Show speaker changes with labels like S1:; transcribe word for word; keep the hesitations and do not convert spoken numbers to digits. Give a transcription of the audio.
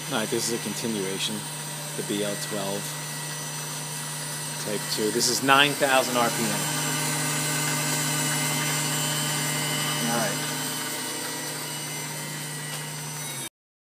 S1: Alright, this is a continuation, the B L twelve Type two. This is nine thousand R P M. Alright.